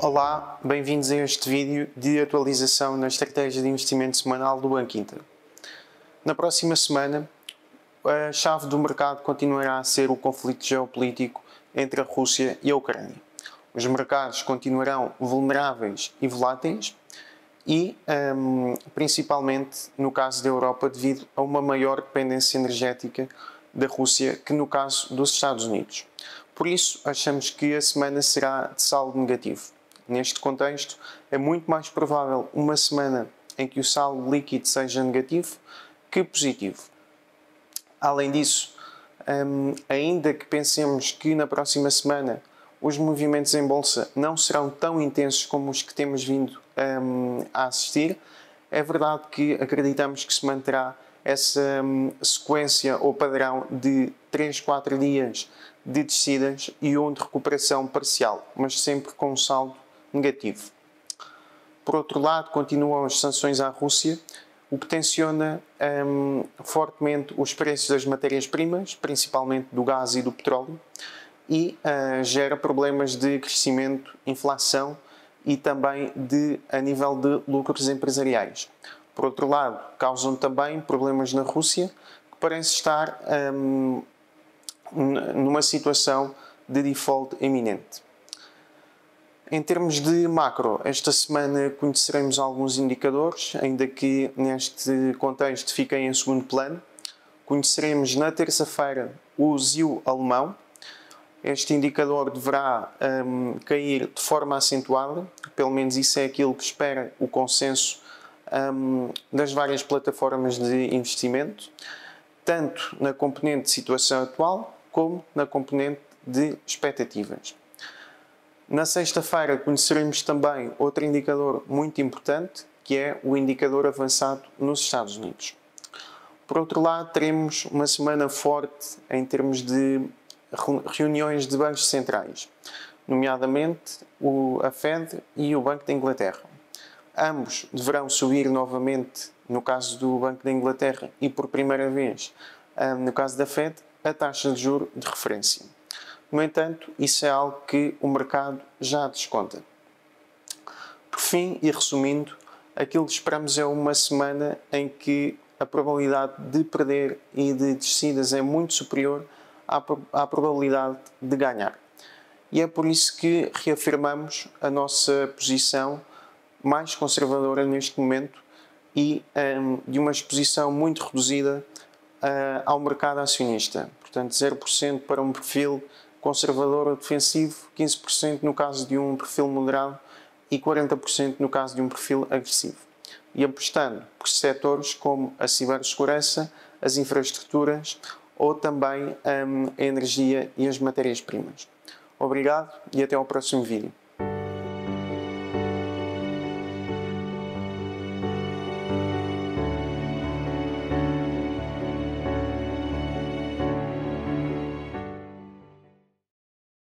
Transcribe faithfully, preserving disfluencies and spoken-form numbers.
Olá, bem-vindos a este vídeo de atualização na estratégia de investimento semanal do Banco Inter. Na próxima semana, a chave do mercado continuará a ser o conflito geopolítico entre a Rússia e a Ucrânia. Os mercados continuarão vulneráveis e voláteis e, um, principalmente no caso da Europa, devido a uma maior dependência energética da Rússia que no caso dos Estados Unidos. Por isso, achamos que a semana será de saldo negativo. Neste contexto, é muito mais provável uma semana em que o saldo líquido seja negativo que positivo. Além disso, um, ainda que pensemos que na próxima semana os movimentos em bolsa não serão tão intensos como os que temos vindo um, a assistir, é verdade que acreditamos que se manterá essa um, sequência ou padrão de três, quatro dias de descidas e um de recuperação parcial, mas sempre com um saldo negativo. Por outro lado, continuam as sanções à Rússia, o que tensiona um, fortemente os preços das matérias-primas, principalmente do gás e do petróleo, e uh, gera problemas de crescimento, inflação e também de, a nível de lucros empresariais. Por outro lado, causam também problemas na Rússia, que parece estar um, numa situação de default iminente. Em termos de macro, esta semana conheceremos alguns indicadores, ainda que neste contexto fiquem em segundo plano. Conheceremos na terça-feira o Z I U alemão. Este indicador deverá um, cair de forma acentuada, pelo menos isso é aquilo que espera o consenso um, das várias plataformas de investimento, tanto na componente de situação atual como na componente de expectativas. Na sexta-feira conheceremos também outro indicador muito importante, que é o indicador avançado nos Estados Unidos. Por outro lado, teremos uma semana forte em termos de reuniões de bancos centrais, nomeadamente o, a Fed e o Banco da Inglaterra. Ambos deverão subir novamente, no caso do Banco da Inglaterra e por primeira vez, no caso da Fed, a taxa de juros de referência. No entanto, isso é algo que o mercado já desconta. Por fim, e resumindo, aquilo que esperamos é uma semana em que a probabilidade de perder e de descidas é muito superior à, à probabilidade de ganhar. E é por isso que reafirmamos a nossa posição mais conservadora neste momento e um, de uma exposição muito reduzida uh, ao mercado acionista. Portanto, zero por cento para um perfil conservador ou defensivo, quinze por cento no caso de um perfil moderado e quarenta por cento no caso de um perfil agressivo. E apostando por setores como a cibersegurança, as infraestruturas ou também um, a energia e as matérias-primas. Obrigado e até ao próximo vídeo.